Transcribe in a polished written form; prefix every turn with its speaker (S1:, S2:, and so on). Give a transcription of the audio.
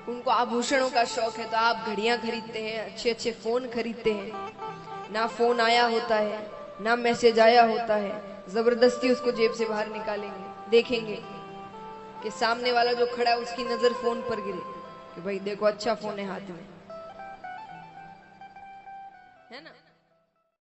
S1: उनको आभूषणों का शौक है तो आप घड़ियां खरीदते हैं, अच्छे अच्छे फोन खरीदते हैं, ना फोन आया होता है ना मैसेज आया होता है, जबरदस्ती उसको जेब से बाहर निकालेंगे, देखेंगे कि सामने वाला जो खड़ा है उसकी नजर फोन पर गिरे कि भाई देखो अच्छा फोन है हाथ में,